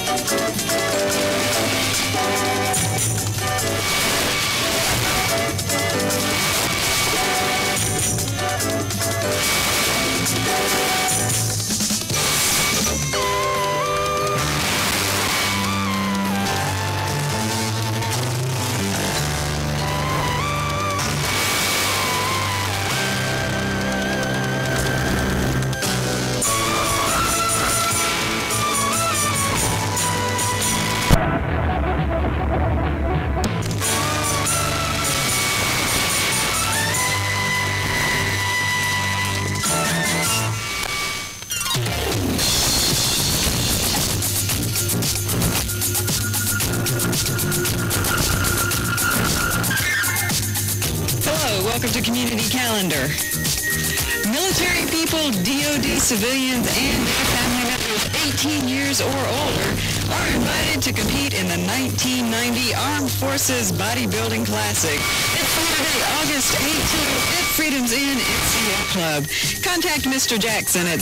Welcome to Community Calendar. Military people, DoD civilians, and their family members 18 years or older are invited to compete in the 1990 Armed Forces Bodybuilding Classic. It's Saturday, August 18th at Freedom's Inn NCO Club. Contact Mr. Jackson at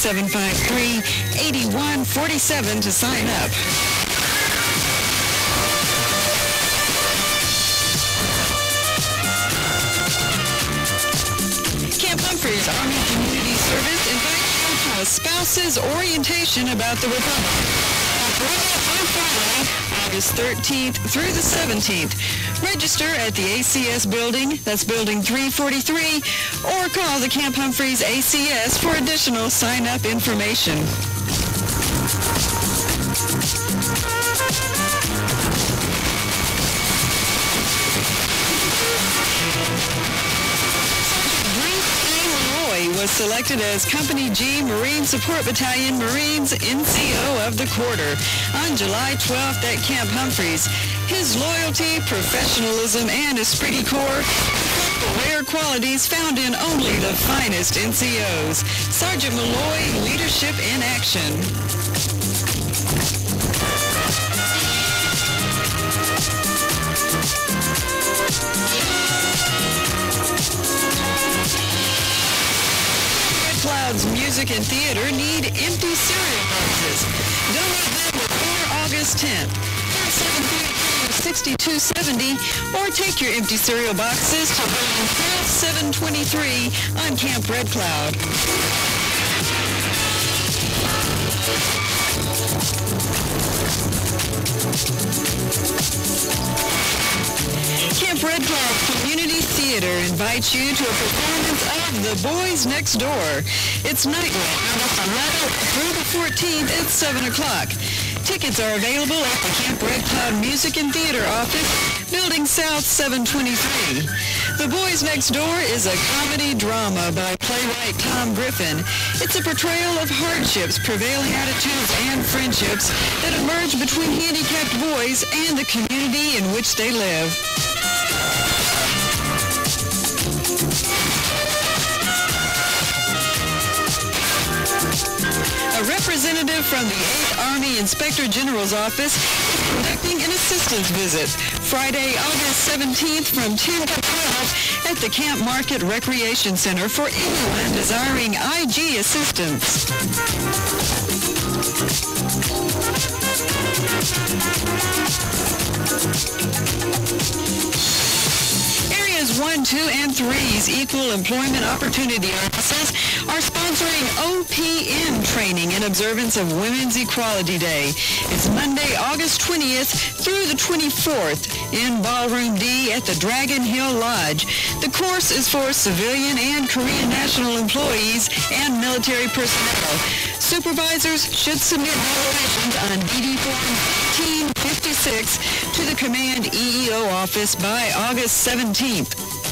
753-8147 to sign up. Humphreys Army Community Service invites you to a spouse's orientation about the Republic. On Friday, August 13th through the 17th. Register at the ACS building, that's building 343, or call the Camp Humphreys ACS for additional sign-up information. Was selected as Company G Marine Support Battalion Marines NCO of the Quarter on July 12th at Camp Humphreys. His loyalty, professionalism, and esprit de corps, rare qualities found in only the finest NCOs. Sergeant Malloy, leadership in action. Cloud's Music and Theater need empty cereal boxes. Donate them before August 10th. 6270, or take your empty cereal boxes to building 723 on Camp Red Cloud. Camp Red Cloud Community Theater invites you to a performance of The Boys Next Door. It's nightly, August 11th through the 14th at 7 o'clock. Tickets are available at the Camp Red Cloud Music and Theater office, Building South 723. The Boys Next Door is a comedy drama by playwright Tom Griffin. It's a portrayal of hardships, prevailing attitudes, and friendships that emerge between handicapped boys and the community in which they live. A representative from the 8th Army Inspector General's Office is conducting an assistance visit Friday, August 17th from 10 to 12 at the Camp Market Recreation Center for anyone desiring IG assistance. Areas 1, 2, and 3's Equal Employment Opportunity Offices are sponsoring OPM training in observance of Women's Equality Day. It's Monday, August 20th through the 24th in Ballroom D at the Dragon Hill Lodge. The course is for civilian and Korean national employees and military personnel. Supervisors should submit evaluations on DD Form 1556 to the Command EEO office by August 17th.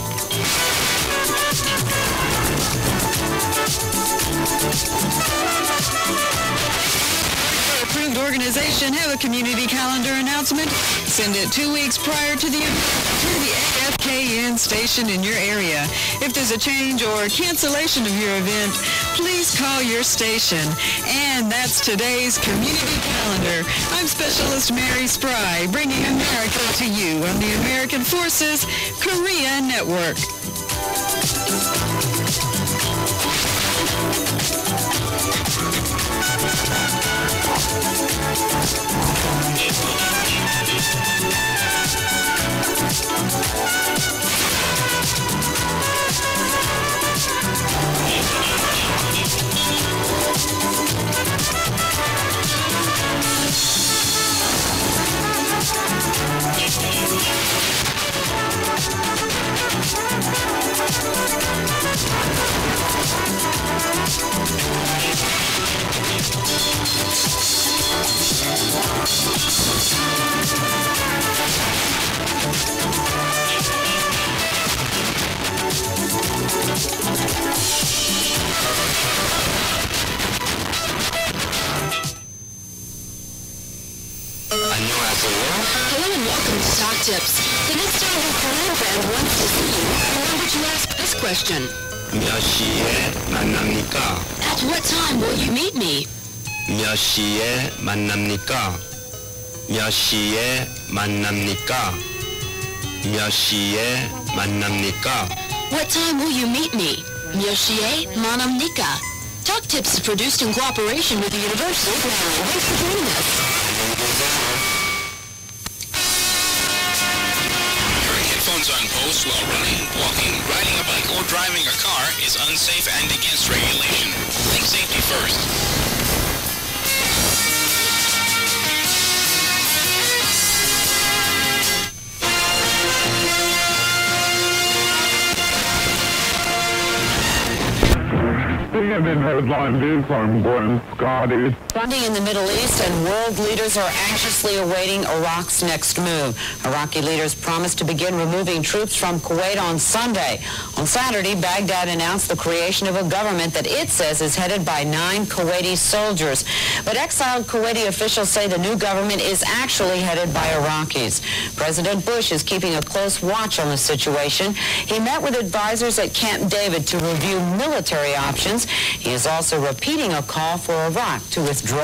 Approved organization have a community calendar announcement. Send it 2 weeks prior to the AFKN station in your area. If there's a change or cancellation of your event, please call your station. And that's today's community calendar. I'm Specialist Mary Spry, bringing America to you on the American Forces Korea Network. Hello and welcome to Stock Tips. The next time your career friend wants to see you, remember to ask this question. 몇 시에 만납니까? At what time will you meet me? 몇 시에 만납니까? 몇 시에 만납니까? 몇 시에 만납니까? What time will you meet me? 몇 시에 만납니까? Stock Tips is produced in cooperation with the University of Maryland. Thanks for joining us. Wearing headphones on post while running, walking, riding a bike, or driving a car is unsafe and against regulation. Think safety first. CNN headline this, I'm Gwen Scotty. Funding in the Middle East and world leaders are anxiously awaiting Iraq's next move. Iraqi leaders promised to begin removing troops from Kuwait on Sunday. On Saturday, Baghdad announced the creation of a government that it says is headed by 9 Kuwaiti soldiers. But exiled Kuwaiti officials say the new government is actually headed by Iraqis. President Bush is keeping a close watch on the situation. He met with advisors at Camp David to review military options. He is also repeating a call for Iraq to withdraw.